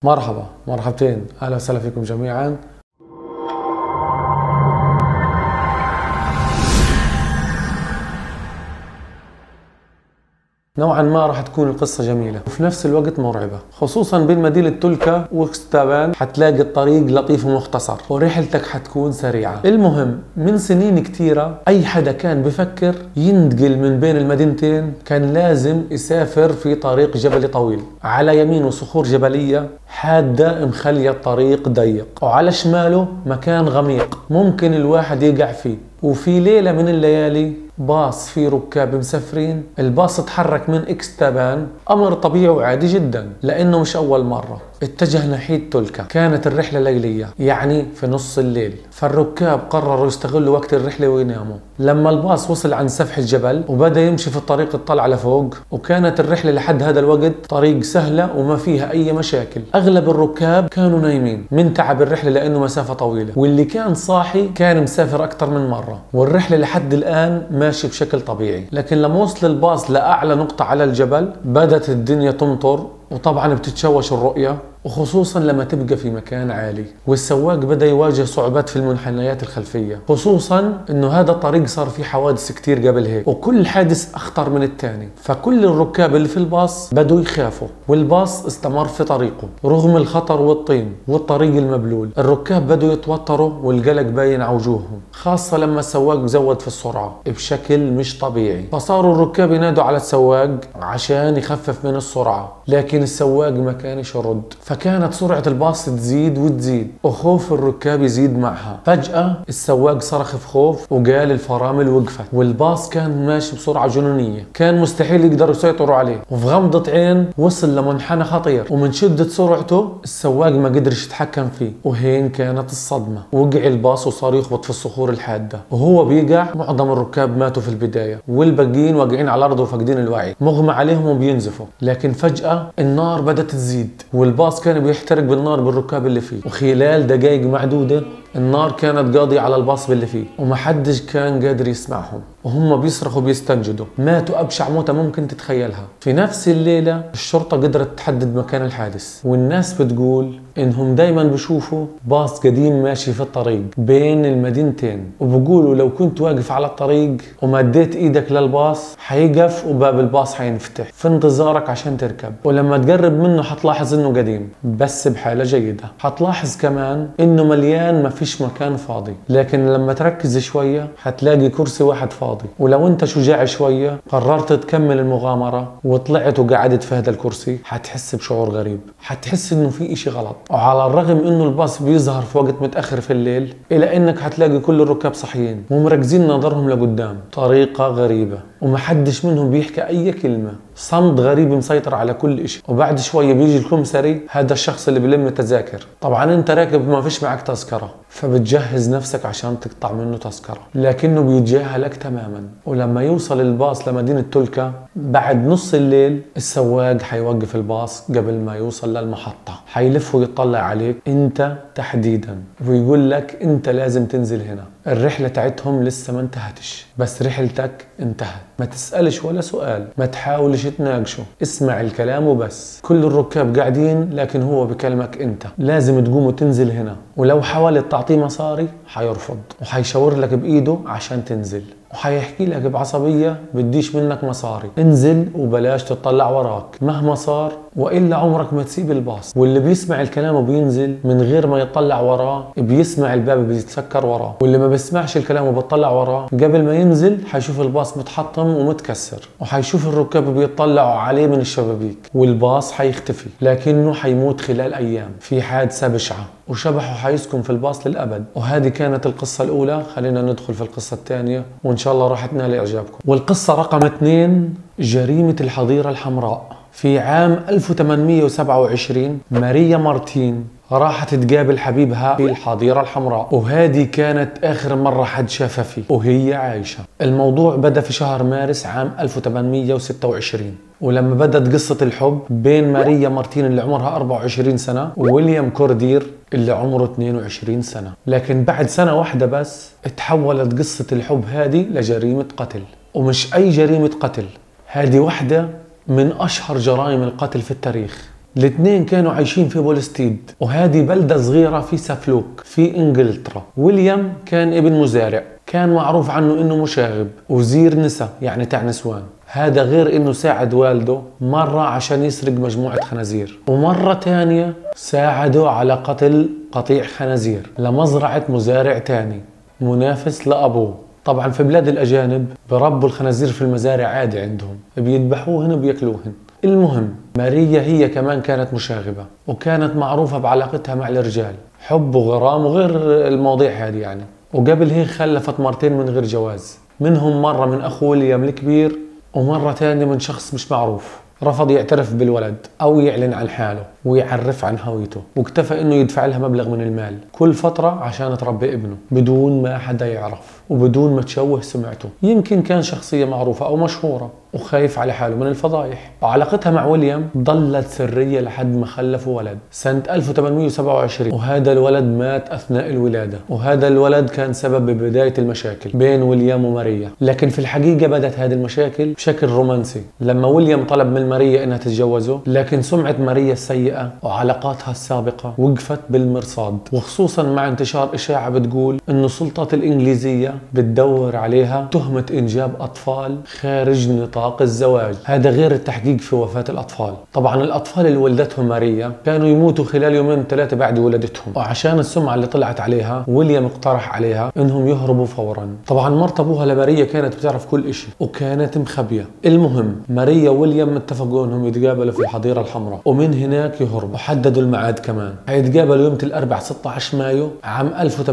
مرحبا مرحبتين، اهلا وسهلا فيكم جميعا. نوعا ما راح تكون القصة جميلة وفي نفس الوقت مرعبة، خصوصا بين مدينة تولكا وكستابان. حتلاقي الطريق لطيف ومختصر ورحلتك حتكون سريعة. المهم من سنين كتيرة اي حدا كان بفكر ينتقل من بين المدينتين كان لازم يسافر في طريق جبلي طويل، على يمينه صخور جبلية حادة مخلية الطريق ضيق، وعلى شماله مكان غميق ممكن الواحد يقع فيه. وفي ليلة من الليالي باص فيه ركاب مسافرين، الباص اتحرك من اكستابان، امر طبيعي وعادي جدا لانه مش اول مرة. اتجه ناحية تولكا، كانت الرحلة ليلية يعني في نص الليل، فالركاب قرروا يستغلوا وقت الرحلة ويناموا. لما الباص وصل عند سفح الجبل وبدأ يمشي في الطريق الطلع لفوق، وكانت الرحلة لحد هذا الوقت طريق سهلة وما فيها اي مشاكل. اغلب الركاب كانوا نايمين من تعب الرحلة لانه مسافة طويلة، واللي كان صاحي كان مسافر اكثر من مرة، والرحلة لحد الان ماشي بشكل طبيعي. لكن لما وصل الباص لأعلى نقطة على الجبل بدت الدنيا تمطر، وطبعا بتتشوش الرؤية، وخصوصا لما تبقى في مكان عالي. والسواق بدأ يواجه صعوبات في المنحنيات الخلفية، خصوصا انه هذا الطريق صار فيه حوادث كتير قبل هيك، وكل حادث اخطر من الثاني. فكل الركاب اللي في الباص بدوا يخافوا، والباص استمر في طريقه رغم الخطر والطين والطريق المبلول. الركاب بدوا يتوتروا والقلق باين على وجوههم، خاصة لما السواق زود في السرعة بشكل مش طبيعي. فصاروا الركاب ينادوا على السواق عشان يخفف من السرعة، لكن السواق ما كانش يرد. فكانت سرعة الباص تزيد وتزيد، وخوف الركاب يزيد معها. فجأة السواق صرخ في خوف وقال الفرامل وقفت، والباص كان ماشي بسرعة جنونية، كان مستحيل يقدروا يسيطروا عليه. وفي غمضة عين وصل لمنحنى خطير، ومن شدة سرعته السواق ما قدرش يتحكم فيه، وهين كانت الصدمة. وقع الباص وصار يخبط في الصخور الحادة، وهو بيقع معظم الركاب ماتوا في البداية، والباقيين واقعين على الأرض وفاقدين الوعي، مغمى عليهم وبينزفوا. لكن فجأة النار بدأت تزيد، والباص كان بيحترق بالنار بالركاب اللي فيه، وخلال دقائق معدودة النار كانت قاضية على الباص باللي فيه، ومحدش كان قادر يسمعهم، وهم بيصرخوا بيستنجدوا. ماتوا أبشع موتة ممكن تتخيلها. في نفس الليلة الشرطة قدرت تحدد مكان الحادث، والناس بتقول إنهم دايما بيشوفوا باص قديم ماشي في الطريق بين المدينتين، وبقولوا لو كنت واقف على الطريق ومديت إيدك للباص حيقف وباب الباص حينفتح في انتظارك عشان تركب، ولما تقرب منه حتلاحظ إنه قديم بس بحالة جيدة. حتلاحظ كمان إنه مليان، ما فيش مكان فاضي، لكن لما تركز شوية حتلاقي كرسي واحد فاضي. ولو انت شجاع شوية قررت تكمل المغامرة وطلعت وقعدت في هذا الكرسي، حتحس بشعور غريب، حتحس انه في اشي غلط. وعلى الرغم انه الباص بيظهر في وقت متأخر في الليل، الا انك حتلاقي كل الركاب صحيين ومركزين نظرهم لقدام طريقة غريبة، ومحدش منهم بيحكي اي كلمة. صمت غريب مسيطر على كل اشي. وبعد شوية بيجي الكمسري، هذا الشخص اللي بلم التذاكر. طبعا انت راكب ما فيش معك تذكرة، فبتجهز نفسك عشان تقطع منه تذكرة، لكنه بيتجاهلك تماما. ولما يوصل الباص لمدينة تولكا بعد نص الليل، السواق حيوقف الباص قبل ما يوصل للمحطة، حيلف ويطلع عليك انت تحديدا ويقول لك انت لازم تنزل هنا. الرحلة تاعتهم لسه ما انتهتش، بس رحلتك انتهت. ما تسألش ولا سؤال، ما تحاولش تناقشه، اسمع الكلام وبس. كل الركاب قاعدين، لكن هو بكلمك انت لازم تقوم وتنزل هنا، ولو حاولت تعطيه مصاري حيرفض، وحيشاور لك بايده عشان تنزل، وحيحكي لك بعصبية بديش منك مصاري، انزل وبلاش تطلع وراك مهما صار، وإلا عمرك ما تسيب الباص. واللي بيسمع الكلام وبينزل من غير ما يطلع وراه بيسمع الباب بيتسكر وراه، واللي ما بيسمعش الكلام وبيطلع وراه قبل ما ينزل حيشوف الباص متحطم ومتكسر، وحيشوف الركاب بيطلعوا عليه من الشبابيك، والباص حيختفي لكنه حيموت خلال أيام في حادثة بشعة، وشبحه حيسكن في الباص للأبد. وهذه كانت القصة الأولى. خلينا ندخل في القصة الثانية وإن شاء الله راح تنال إعجابكم. والقصة رقم 2، جريمة الحظيرة الحمراء. في عام 1827 ماريا مارتين راحت تقابل حبيبها في الحظيرة الحمراء، وهذه كانت آخر مرة حد شافها فيه وهي عايشة. الموضوع بدأ في شهر مارس عام 1826، ولما بدأت قصة الحب بين ماريا مارتين اللي عمرها 24 سنة وويليام كوردير اللي عمره 22 سنة. لكن بعد سنة واحدة بس اتحولت قصة الحب هذه لجريمة قتل، ومش أي جريمة قتل، هذه واحدة من أشهر جرائم القتل في التاريخ. الاثنين كانوا عايشين في بولستيد، وهذه بلدة صغيرة في سافلوك في انجلترا. ويليام كان ابن مزارع، كان معروف عنه انه مشاغب وزير نساء يعني تاع نسوان. هذا غير انه ساعد والده مرة عشان يسرق مجموعة خنازير، ومرة تانية ساعده على قتل قطيع خنازير لمزرعة مزارع تاني منافس لأبوه. طبعا في بلاد الأجانب بربوا الخنازير في المزارع عادي عندهم، بيذبحوهن وبياكلوهن. المهم ماريا هي كمان كانت مشاغبة، وكانت معروفة بعلاقتها مع الرجال، حب وغرام وغير المواضيع هذه يعني. وقبل هيك خلفت مرتين من غير جواز، منهم مرة من أخو ويليام الكبير، ومرة تانية من شخص مش معروف رفض يعترف بالولد أو يعلن عن حاله ويعرف عن هويته، واكتفى إنه يدفع لها مبلغ من المال كل فترة عشان تربي ابنه بدون ما حدا يعرف وبدون ما تشوه سمعته. يمكن كان شخصية معروفة أو مشهورة وخايف على حاله من الفضايح. وعلاقتها مع ويليام ضلت سرية لحد ما خلفوا ولد سنة 1827، وهذا الولد مات أثناء الولادة، وهذا الولد كان سبب ببداية المشاكل بين ويليام وماريا. لكن في الحقيقة بدت هذه المشاكل بشكل رومانسي لما ويليام طلب من ماريا إنها تتجوزه، لكن سمعة ماريا السيئة وعلاقاتها السابقة وقفت بالمرصاد، وخصوصا مع انتشار إشاعة بتقول إنه السلطات الإنجليزية بتدور عليها تهمة إنجاب أطفال خارج نطاق الزواج. هذا غير التحقيق في وفاة الأطفال. طبعا الأطفال اللي ولدتهم ماريا كانوا يموتوا خلال يومين ثلاثة بعد ولادتهم، وعشان السمعة اللي طلعت عليها ويليام اقترح عليها إنهم يهربوا فورا. طبعا مرت أبوها لماريا كانت بتعرف كل إشي وكانت مخبية. المهم ماريا وويليام اتفقوا إنهم يتقابلوا في الحظيرة الحمراء، ومن هناك يهربوا، وحددوا الميعاد كمان. هيتقابلوا يوم الأربعاء 16 مايو عام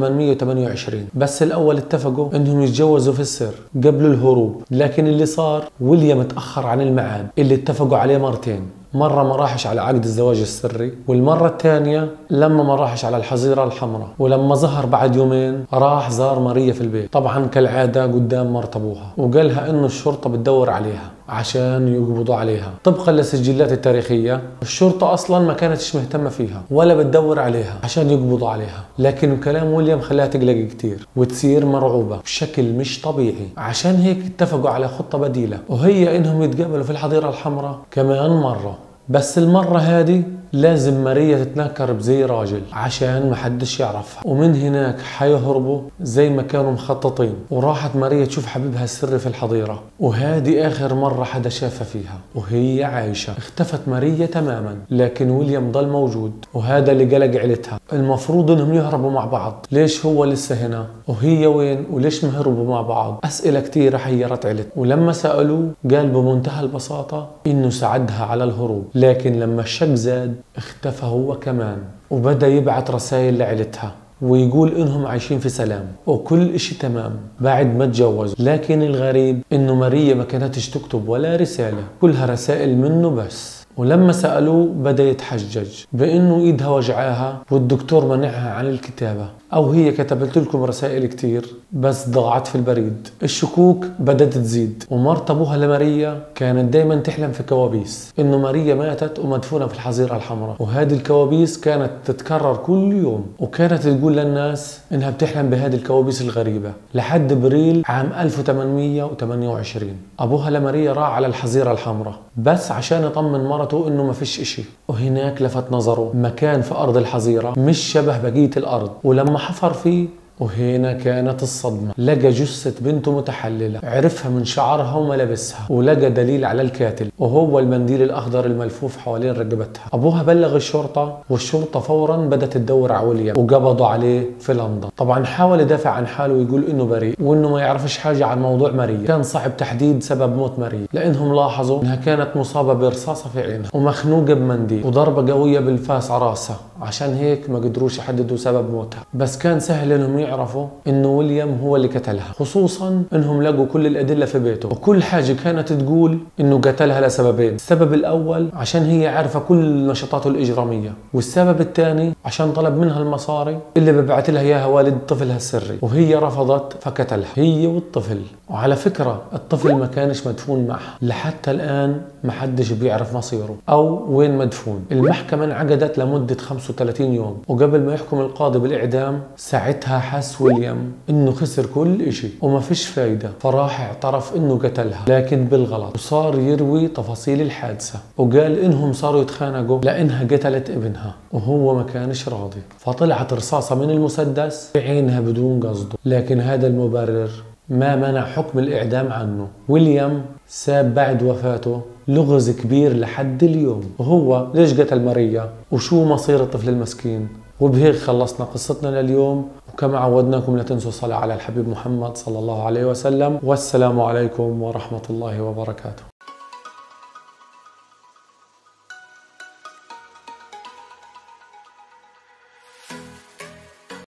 1828. بس الأول اتفقوا إنهم يتجوزوا في السر قبل الهروب، لكن اللي صار ويليام تأخر عن الميعاد اللي اتفقوا عليه مرتين. مرة ما راحش على عقد الزواج السري، والمرة الثانية لما ما راحش على الحظيرة الحمراء، ولما ظهر بعد يومين راح زار ماريا في البيت طبعا كالعادة قدام مرت أبوها، وقالها إنه الشرطة بتدور عليها عشان يقبضوا عليها. طبقا للسجلات التاريخية الشرطة أصلا ما كانتش مهتمة فيها ولا بتدور عليها عشان يقبضوا عليها، لكن كلام ويليام خلاها تقلق كتير وتصير مرعوبة بشكل مش طبيعي. عشان هيك اتفقوا على خطة بديلة، وهي إنهم يتقابلوا في الحظيرة الحمراء كمان مرة، بس المرة هذه لازم ماريا تتنكر بزي راجل عشان ما حدش يعرفها، ومن هناك حيهربوا زي ما كانوا مخططين. وراحت ماريا تشوف حبيبها السري في الحظيرة، وهذه آخر مرة حدا شافها فيها وهي عايشة. اختفت ماريا تماما، لكن ويليام ضل موجود، وهذا اللي قلق عيلتها. المفروض انهم يهربوا مع بعض، ليش هو لسه هنا وهي وين؟ وليش ما هربوا مع بعض؟ أسئلة كتيرة حيرت عيلتها. ولما سألوه قال بمنتهى البساطة انه ساعدها على الهروب، لكن لما الشك زاد اختفى هو كمان، وبدأ يبعت رسائل لعيلتها ويقول انهم عايشين في سلام وكل اشي تمام بعد ما تجوزوا. لكن الغريب انه ماريا ما كانتش تكتب ولا رسالة، كلها رسائل منه بس. ولما سألوه بدأ يتحجج بأنه إيدها وجعاها والدكتور منعها عن الكتابة، أو هي كتبت لكم رسائل كتير بس ضاعت في البريد. الشكوك بدأت تزيد، ومرت أبوها لماريا كانت دايما تحلم في كوابيس إنه ماريا ماتت ومدفونة في الحظيرة الحمراء، وهذه الكوابيس كانت تتكرر كل يوم، وكانت تقول للناس إنها بتحلم بهذه الكوابيس الغريبة. لحد ابريل عام 1828 أبوها لماريا راح على الحظيرة الحمراء بس عشان يطمن مرته إنه ما فيش إشي، وهناك لفت نظره مكان في أرض الحظيرة مش شبه بقية الأرض، ولما حفر فيه وهنا كانت الصدمة، لقى جثة بنته متحللة، عرفها من شعرها وملابسها، ولقى دليل على القاتل وهو المنديل الأخضر الملفوف حوالين رقبتها. أبوها بلغ الشرطة، والشرطة فورا بدأت تدور على ويليام وقبضوا عليه في لندن. طبعا حاول يدافع عن حاله ويقول إنه بريء وإنه ما يعرفش حاجة عن موضوع ماريا. كان صعب تحديد سبب موت ماريا لأنهم لاحظوا إنها كانت مصابة برصاصة في عينها ومخنوقة بمنديل وضربة قوية بالفاس على راسها، عشان هيك ما قدروش يحددوا سبب موتها. بس كان سهل إنهم يعرفوا انه ويليام هو اللي قتلها، خصوصا انهم لقوا كل الادله في بيته، وكل حاجه كانت تقول انه قتلها لسببين. السبب الاول عشان هي عارفه كل نشاطاته الاجراميه، والسبب الثاني عشان طلب منها المصاري اللي ببعث لها اياها والد طفلها السري، وهي رفضت فقتلها هي والطفل. وعلى فكره الطفل ما كانش مدفون معها، لحتى الان ما حدش بيعرف مصيره او وين مدفون. المحكمه انعقدت لمده 35 يوم، وقبل ما يحكم القاضي بالاعدام ساعتها حس ويليام انه خسر كل اشي وما فيش فايدة، فراح اعترف انه قتلها لكن بالغلط، وصار يروي تفاصيل الحادثة وقال انهم صاروا يتخانقوا لانها قتلت ابنها وهو ما كانش راضي، فطلعت رصاصة من المسدس في عينها بدون قصده. لكن هذا المبرر ما منع حكم الإعدام عنه. ويليام ساب بعد وفاته لغز كبير لحد اليوم، وهو ليش قتل ماريا وشو مصير الطفل المسكين. وبهيك خلصنا قصتنا لليوم، وكما عودناكم لا تنسوا الصلاة على الحبيب محمد صلى الله عليه وسلم، والسلام عليكم ورحمة الله وبركاته.